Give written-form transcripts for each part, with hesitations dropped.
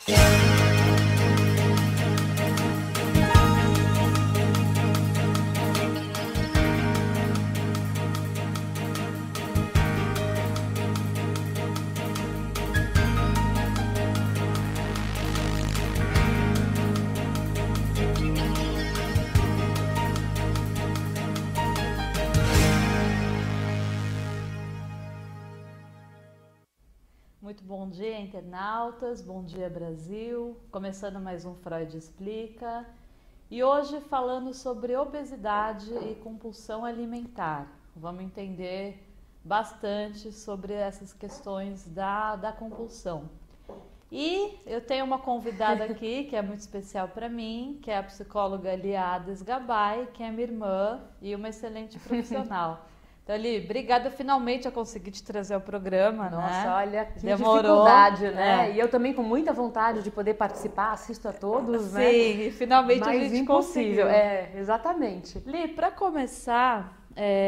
Muito bom dia, internautas, bom dia, Brasil. Começando mais um Freud Explica. E hoje falando sobre obesidade e compulsão alimentar. Vamos entender bastante sobre essas questões da compulsão. E eu tenho uma convidada aqui que é muito especial para mim, que é a psicóloga Liades Gabay, que é minha irmã e uma excelente profissional. Então, Li, obrigada, finalmente eu consegui te trazer ao programa, Nossa, né? olha, que demorou, dificuldade, né? E eu também com muita vontade de poder participar, assisto a todos, né? Sim, e finalmente mas a gente impossível, conseguiu. Exatamente. Li, para começar,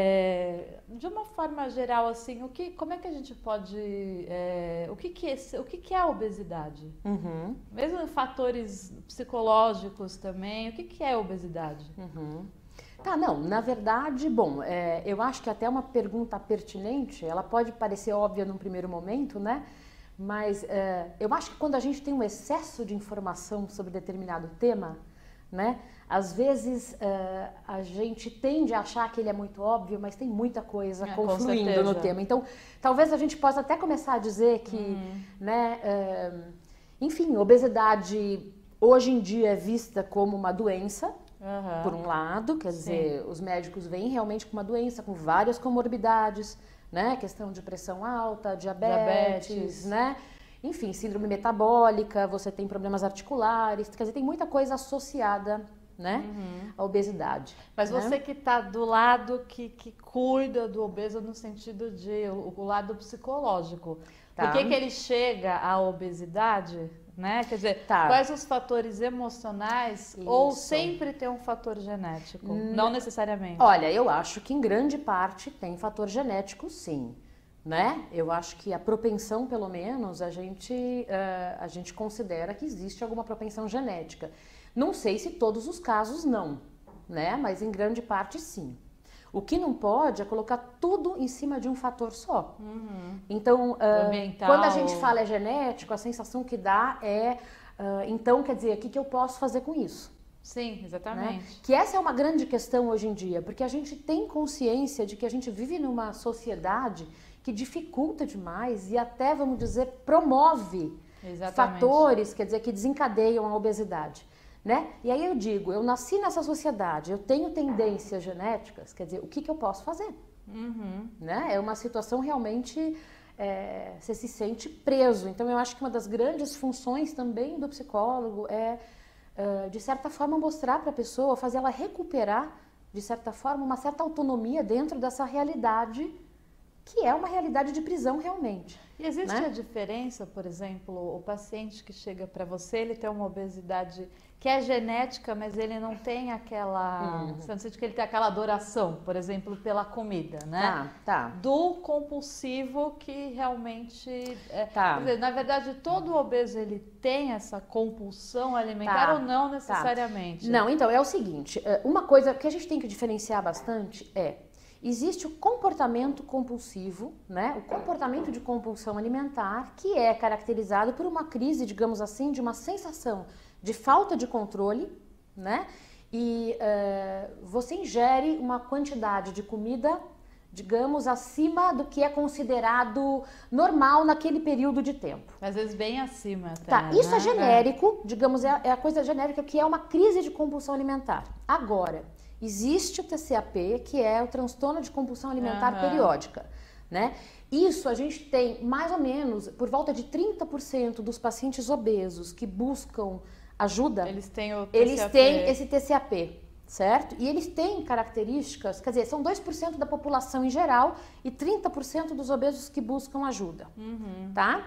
de uma forma geral, assim, como é que a gente pode, o que é a obesidade? Uhum. Mesmo fatores psicológicos também, o que é a obesidade? Uhum. Tá, não, na verdade, bom, eu acho que até uma pergunta pertinente, ela pode parecer óbvia num primeiro momento, né? Mas eu acho que quando a gente tem um excesso de informação sobre determinado tema, né? Às vezes a gente tende a achar que ele é muito óbvio, mas tem muita coisa confluindo no tema. Então, talvez a gente possa até começar a dizer que, né? Enfim, obesidade hoje em dia é vista como uma doença. Por um lado, quer dizer, os médicos vêm realmente com uma doença, com várias comorbidades, né? Questão de pressão alta, diabetes, né? Enfim, síndrome metabólica, você tem problemas articulares, quer dizer, tem muita coisa associada, né? À obesidade. Mas né? você que está do lado que cuida do obeso no sentido de o lado psicológico. Tá. Por que ele chega à obesidade? Né? Quer dizer, quais os fatores emocionais ou sempre tem um fator genético? Não necessariamente. Olha, eu acho que em grande parte tem fator genético, sim. Né? Eu acho que a propensão, pelo menos, a gente considera que existe alguma propensão genética. Não sei se todos os casos não, né? Mas em grande parte sim. O que não pode é colocar tudo em cima de um fator só. Então, quando a gente fala genético, a sensação que dá então, quer dizer, o que eu posso fazer com isso? Sim, exatamente. Né? Que essa é uma grande questão hoje em dia, porque a gente tem consciência de que a gente vive numa sociedade que dificulta demais e até, vamos dizer, promove fatores, quer dizer, que desencadeiam a obesidade. Né? E aí eu digo, eu nasci nessa sociedade, eu tenho tendências genéticas, quer dizer, o que eu posso fazer? Né? É uma situação realmente, você se sente preso. Então eu acho que uma das grandes funções também do psicólogo de certa forma, mostrar para a pessoa, fazer ela recuperar, de certa forma, uma certa autonomia dentro dessa realidade, que é uma realidade de prisão realmente. E existe a diferença, por exemplo, o paciente que chega para você, ele tem uma obesidade que é genética, mas ele não tem aquela... Você não sente que ele tem aquela adoração, por exemplo, pela comida, né? Do compulsivo que realmente... Quer dizer, na verdade, todo obeso, ele tem essa compulsão alimentar ou não necessariamente? Não, então, é o seguinte, uma coisa que a gente tem que diferenciar bastante existe o comportamento compulsivo, né? O comportamento de compulsão alimentar, que é caracterizado por uma crise, digamos assim, de uma sensação de falta de controle, né? E você ingere uma quantidade de comida, digamos, acima do que é considerado normal naquele período de tempo. Às vezes bem acima até, isso é genérico, digamos, é a coisa genérica que é uma crise de compulsão alimentar. Agora, existe o TCAP, que é o transtorno de compulsão alimentar periódica, né? Isso a gente tem mais ou menos por volta de 30% dos pacientes obesos que buscam ajuda, eles têm esse TCAP, certo? E eles têm características, quer dizer, são 2% da população em geral e 30% dos obesos que buscam ajuda, tá?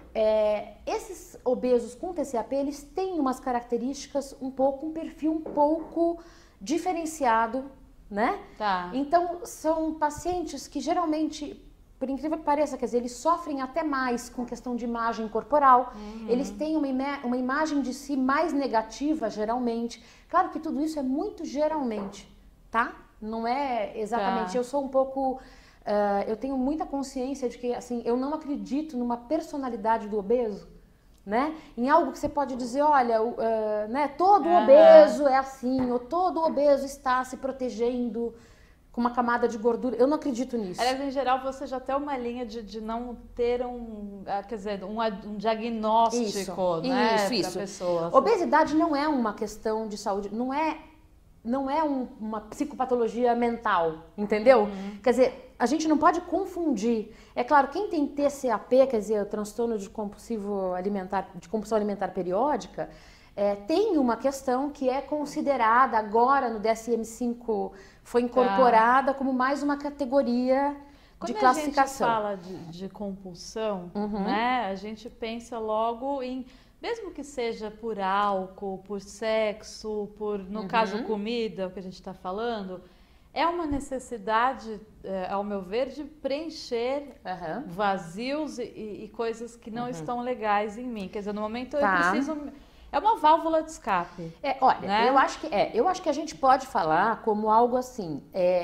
Esses obesos com TCAP, eles têm umas características um perfil um pouco diferenciado, né? Tá. Então, são pacientes que geralmente por incrível que pareça, quer dizer, eles sofrem até mais com questão de imagem corporal, eles têm uma imagem de si mais negativa, geralmente. Claro que tudo isso é muito geralmente, tá? Não é exatamente, Tá. eu sou um pouco, eu tenho muita consciência de que, assim, eu não acredito numa personalidade do obeso, né? Em algo que você pode dizer, olha, né, todo obeso é assim, ou todo obeso está se protegendo com uma camada de gordura. Eu não acredito nisso. Aliás, em geral, você já tem uma linha de não ter quer dizer, um diagnóstico, né, para a pessoa. Obesidade não é uma questão de saúde, não é uma psicopatologia mental, entendeu? Quer dizer, a gente não pode confundir. É claro, quem tem TCAP, quer dizer, o transtorno de compulsão alimentar periódica, tem uma questão que é considerada agora no DSM-5, foi incorporada como mais uma categoria de classificação. Quando a gente fala de compulsão, né, a gente pensa logo em, mesmo que seja por álcool, por sexo, no caso comida, o que a gente está falando, é uma necessidade, ao meu ver, de preencher vazios e coisas que não estão legais em mim. Quer dizer, no momento eu preciso... É uma válvula de escape. Olha, né? eu acho que a gente pode falar como algo assim.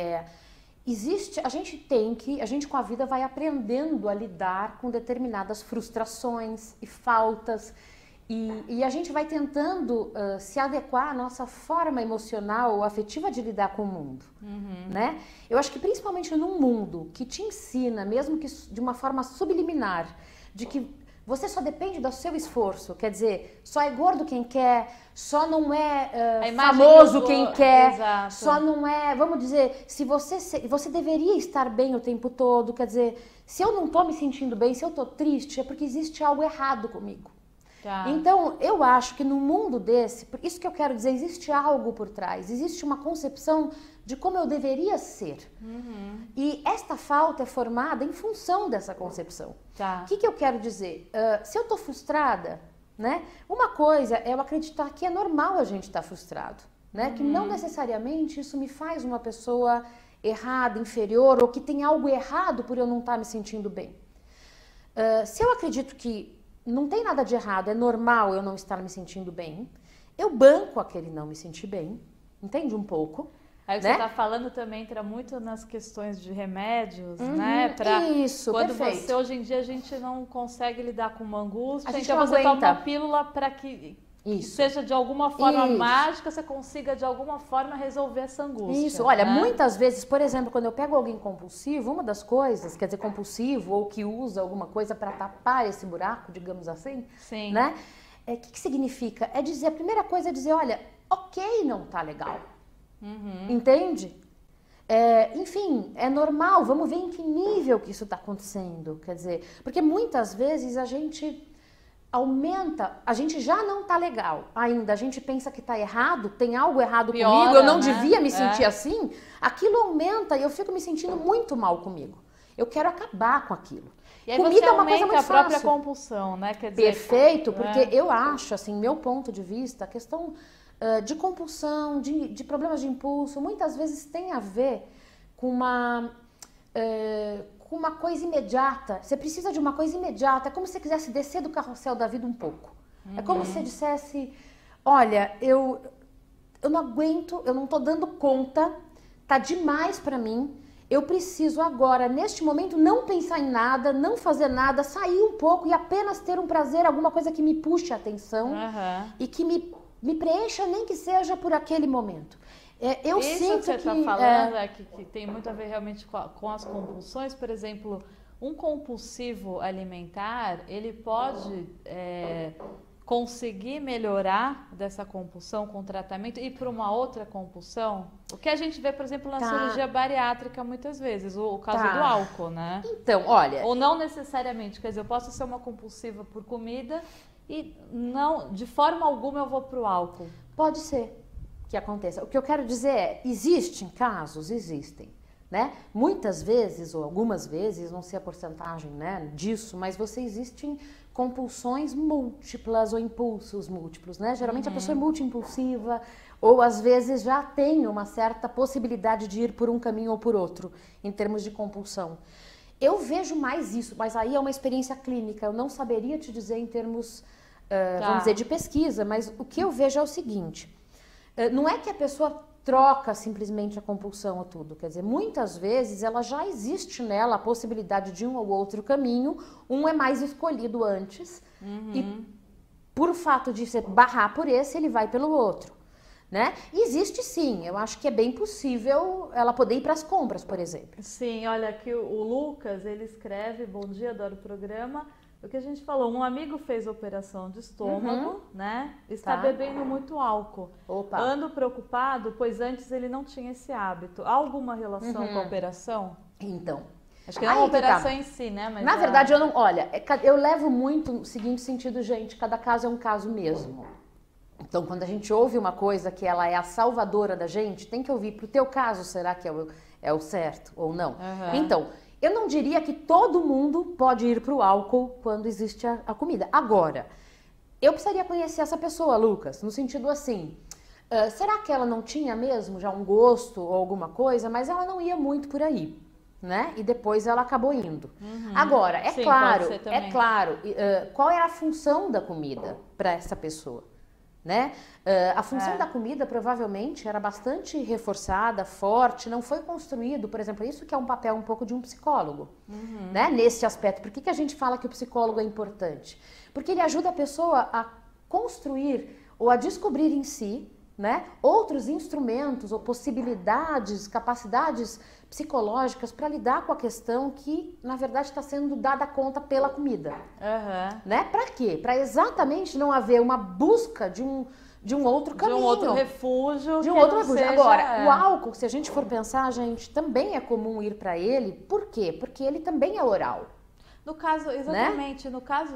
A gente com a vida vai aprendendo a lidar com determinadas frustrações e faltas. E a gente vai tentando se adequar à nossa forma emocional ou afetiva de lidar com o mundo, né? Eu acho que principalmente num mundo que te ensina, mesmo que de uma forma subliminar, de que você só depende do seu esforço, quer dizer, só é gordo quem quer, só não é famoso quem quer, exato. Só não é, vamos dizer, você deveria estar bem o tempo todo, quer dizer, se eu não tô me sentindo bem, se eu tô triste, é porque existe algo errado comigo. Tá. Então, eu acho que no mundo desse, por isso que eu quero dizer, existe algo por trás, existe uma concepção de como eu deveria ser. E esta falta é formada em função dessa concepção. Tá. O que eu quero dizer? Se eu tô frustrada, né? Uma coisa é eu acreditar que é normal a gente estar frustrado, né? Que não necessariamente isso me faz uma pessoa errada, inferior, ou que tem algo errado por eu não estar me sentindo bem. Se eu acredito que não tem nada de errado, é normal eu não estar me sentindo bem, eu banco aquele não me sentir bem, entende um pouco? Aí o que né? você está falando também entra muito nas questões de remédios, né? Isso, quando perfeito. hoje em dia a gente não consegue lidar com uma angústia, A gente então não você toma aguenta. uma pílula para que Isso. seja de alguma forma Isso. mágica, você consiga de alguma forma resolver essa angústia. Isso, olha, né? muitas vezes, por exemplo, quando eu pego alguém compulsivo, uma das coisas, quer dizer, compulsivo ou que usa alguma coisa para tapar esse buraco, digamos assim, Sim. né? O que significa? É dizer, a primeira coisa é dizer, olha, ok, não tá legal. Entende? Enfim, é normal, vamos ver em que nível que isso está acontecendo, quer dizer, porque muitas vezes a gente aumenta, a gente já não tá legal ainda, a gente pensa que tá errado, tem algo errado Piora, comigo, eu não né? devia me sentir assim, aquilo aumenta e eu fico me sentindo muito mal comigo. Eu quero acabar com aquilo. E aí Comida você é uma coisa aumenta muito a própria fácil. compulsão, né? Quer dizer, Perfeito, porque eu acho, assim, meu ponto de vista, a questão de compulsão, de problemas de impulso, muitas vezes tem a ver com uma coisa imediata. Você precisa de uma coisa imediata. É como se você quisesse descer do carrossel da vida um pouco. É como se você dissesse, olha, eu não aguento, eu não tô dando conta, tá demais pra mim. Eu preciso agora, neste momento, não pensar em nada, não fazer nada, sair um pouco e apenas ter um prazer, alguma coisa que me puxe a atenção e que me preencha, nem que seja por aquele momento. Eu isso sinto que você está que falando que tem muito a ver realmente com as compulsões. Por exemplo, um compulsivo alimentar, ele pode conseguir melhorar dessa compulsão com tratamento e ir para uma outra compulsão? O que a gente vê, por exemplo, na cirurgia bariátrica muitas vezes, o caso do álcool, né? Então, olha... Ou não necessariamente, quer dizer, eu posso ser uma compulsiva por comida e não, de forma alguma eu vou para o álcool. Pode ser que aconteça. O que eu quero dizer é, existem casos, existem, né? Muitas vezes, ou algumas vezes, não sei a porcentagem, né, disso, mas existem compulsões múltiplas ou impulsos múltiplos, né? Geralmente a pessoa é multiimpulsiva ou às vezes já tem uma certa possibilidade de ir por um caminho ou por outro, em termos de compulsão. Eu vejo mais isso, mas aí é uma experiência clínica. Eu não saberia te dizer em termos, vamos dizer, de pesquisa, mas o que eu vejo é o seguinte. Não é que a pessoa troca simplesmente a compulsão ou tudo. Quer dizer, muitas vezes ela já existe nela a possibilidade de um ou outro caminho. Um é mais escolhido antes e por fato de se barrar por esse, ele vai pelo outro. Né? Existe sim, eu acho que é bem possível ela poder ir para as compras, por exemplo. Sim, olha aqui o Lucas, ele escreve, bom dia, adoro o programa. O que a gente falou, um amigo fez operação de estômago, né? Está bebendo muito álcool. Opa. Ando preocupado, pois antes ele não tinha esse hábito. Há alguma relação com a operação? Então, acho que não é uma operação em si, né? Mas na verdade, eu não. Olha, eu levo muito no seguinte sentido, gente, cada caso é um caso mesmo. Então, quando a gente ouve uma coisa que ela é a salvadora da gente, tem que ouvir, pro teu caso, será que é o certo ou não? Então, eu não diria que todo mundo pode ir pro álcool quando existe a comida. Agora, eu precisaria conhecer essa pessoa, Lucas, no sentido assim, será que ela não tinha mesmo já um gosto ou alguma coisa, mas ela não ia muito por aí, né? E depois ela acabou indo. Agora, é claro, qual é a função da comida para essa pessoa? Né? A função da comida provavelmente era bastante reforçada, forte, não foi construído, por exemplo, isso que é um papel um pouco de um psicólogo, né? Nesse aspecto. Por que a gente fala que o psicólogo é importante? Porque ele ajuda a pessoa a construir ou a descobrir em si, né, outros instrumentos ou possibilidades, capacidades psicológicas para lidar com a questão que, na verdade, está sendo dada conta pela comida. Né? Para quê? Para exatamente não haver uma busca de um outro caminho. De um outro refúgio. De um outro refúgio. Agora, o álcool, se a gente for pensar, gente, também é comum ir para ele. Por quê? Porque ele também é oral. No caso, exatamente, né? No caso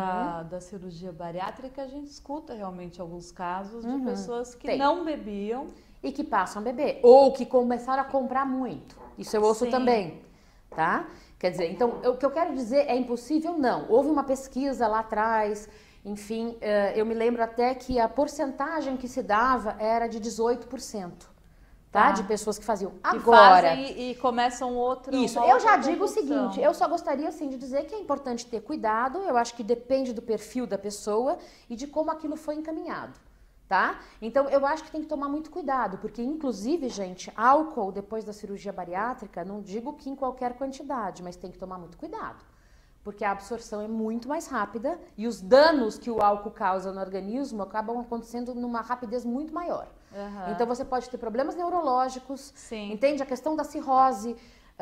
da cirurgia bariátrica, a gente escuta realmente alguns casos de pessoas que não bebiam. E que passam a beber. Ou que começaram a comprar muito. Isso eu ouço também, tá? Quer dizer, então, o que eu quero dizer é impossível? Não. Houve uma pesquisa lá atrás, enfim, eu me lembro até que a porcentagem que se dava era de 18%. Tá? De pessoas que faziam. Agora. Fazem e começam outro. Isso, eu já digo o seguinte, eu só gostaria assim de dizer que é importante ter cuidado, eu acho que depende do perfil da pessoa e de como aquilo foi encaminhado, tá? Então eu acho que tem que tomar muito cuidado, porque inclusive, gente, álcool depois da cirurgia bariátrica, não digo que em qualquer quantidade, mas tem que tomar muito cuidado. Porque a absorção é muito mais rápida e os danos que o álcool causa no organismo acabam acontecendo numa rapidez muito maior. Então você pode ter problemas neurológicos, entende? A questão da cirrose,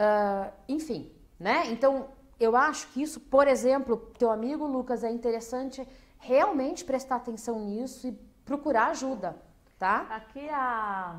enfim, né? Então eu acho que isso, por exemplo, teu amigo Lucas, é interessante realmente prestar atenção nisso e procurar ajuda, tá? Aqui a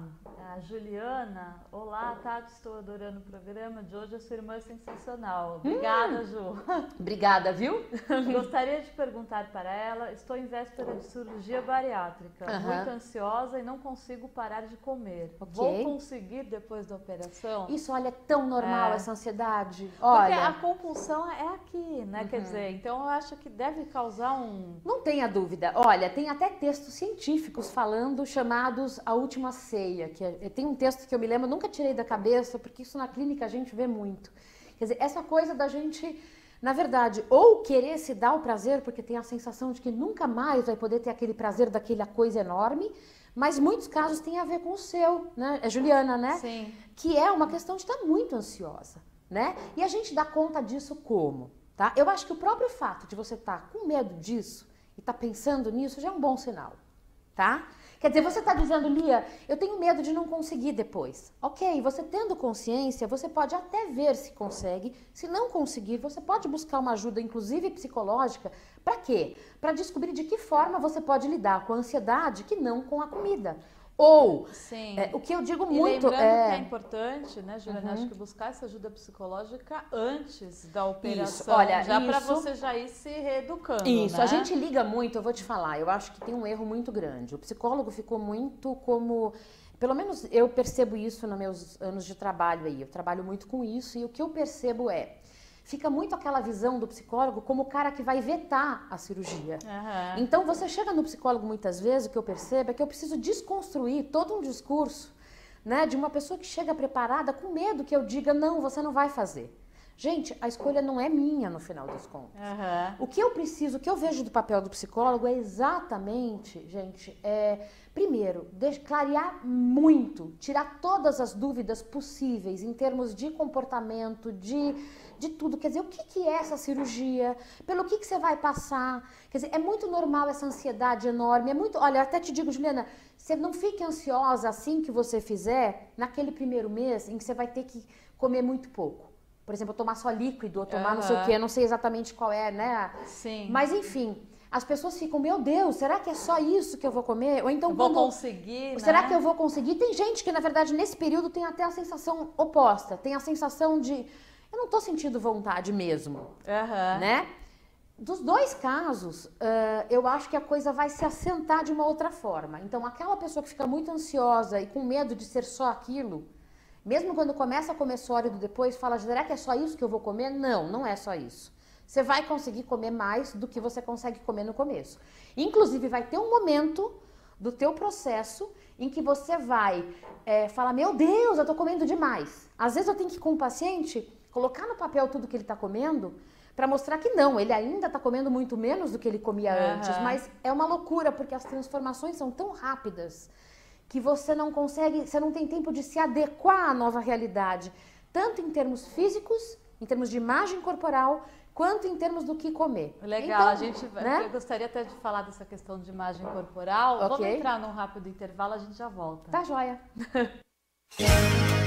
Juliana, olá, Tati, estou adorando o programa de hoje, a sua irmã é sensacional. Obrigada, Ju. Obrigada, viu? Gostaria de perguntar para ela, estou em véspera de cirurgia bariátrica, muito ansiosa e não consigo parar de comer. Vou conseguir depois da operação? Isso, olha, é tão normal essa ansiedade. Porque a compulsão é aqui, né? Quer dizer, então eu acho que deve causar um... Não tenha dúvida. Olha, tem até textos científicos falando, chamados A Última Ceia, que tem um texto que eu me lembro, nunca tirei da cabeça, porque isso na clínica a gente vê muito. Quer dizer, essa coisa da gente, na verdade, ou querer se dar o prazer, porque tem a sensação de que nunca mais vai poder ter aquele prazer daquela coisa enorme, mas muitos casos tem a ver com o seu, né? É Juliana, né? Sim. Que é uma questão de estar muito ansiosa, né? E a gente dá conta disso como? Tá? Eu acho que o próprio fato de você estar com medo disso e estar pensando nisso já é um bom sinal, tá? Quer dizer, você está dizendo, Lia, eu tenho medo de não conseguir depois. Ok, você tendo consciência, você pode até ver se consegue. Se não conseguir, você pode buscar uma ajuda, inclusive psicológica. Para quê? Para descobrir de que forma você pode lidar com a ansiedade que não com a comida. Ou, o que eu digo muito... lembrando que é importante, né, Juliana, acho que buscar essa ajuda psicológica antes da operação, isso, olha, já para você já ir se reeducando, Isso, né? A gente liga muito, eu vou te falar, eu acho que tem um erro muito grande. O psicólogo ficou muito como... Pelo menos eu percebo isso nos meus anos de trabalho aí, eu trabalho muito com isso e o que eu percebo fica muito aquela visão do psicólogo como o cara que vai vetar a cirurgia. Então, você chega no psicólogo muitas vezes, o que eu percebo é que eu preciso desconstruir todo um discurso, né, de uma pessoa que chega preparada com medo que eu diga, não, você não vai fazer. Gente, a escolha não é minha no final das contas. Uhum. O que eu preciso, o que eu vejo do papel do psicólogo é exatamente, gente, primeiro, clarear muito, tirar todas as dúvidas possíveis em termos de comportamento, de tudo. Quer dizer, o que é essa cirurgia? Pelo que você vai passar? Quer dizer, é muito normal essa ansiedade enorme. É muito. Olha, eu até te digo, Juliana, você não fique ansiosa assim que você fizer, naquele primeiro mês em que você vai ter que comer muito pouco. Por exemplo, tomar só líquido, ou tomar não sei o quê, eu não sei exatamente qual é, né? Sim. Mas enfim, as pessoas ficam, meu Deus, será que é só isso que eu vou comer? Ou então, vou conseguir, será né? que eu vou conseguir? Tem gente que, na verdade, nesse período tem até a sensação oposta. Tem a sensação de, eu não tô sentindo vontade mesmo, né? Dos dois casos, eu acho que a coisa vai se assentar de uma outra forma. Então, aquela pessoa que fica muito ansiosa e com medo de ser só aquilo, mesmo quando começa a comer sólido depois, fala, será que é só isso que eu vou comer? Não, não é só isso. Você vai conseguir comer mais do que você consegue comer no começo. Inclusive, vai ter um momento do teu processo em que você vai falar, meu Deus, eu tô comendo demais. Às vezes eu tenho que ir com o paciente, colocar no papel tudo que ele tá comendo, para mostrar que não, ele ainda está comendo muito menos do que ele comia antes, mas é uma loucura, porque as transformações são tão rápidas que você não consegue, você não tem tempo de se adequar à nova realidade, tanto em termos físicos, em termos de imagem corporal, quanto em termos do que comer. Legal, então, a gente né? Eu gostaria até de falar dessa questão de imagem corporal. Okay. Vamos entrar num rápido intervalo, a gente já volta. Tá joia.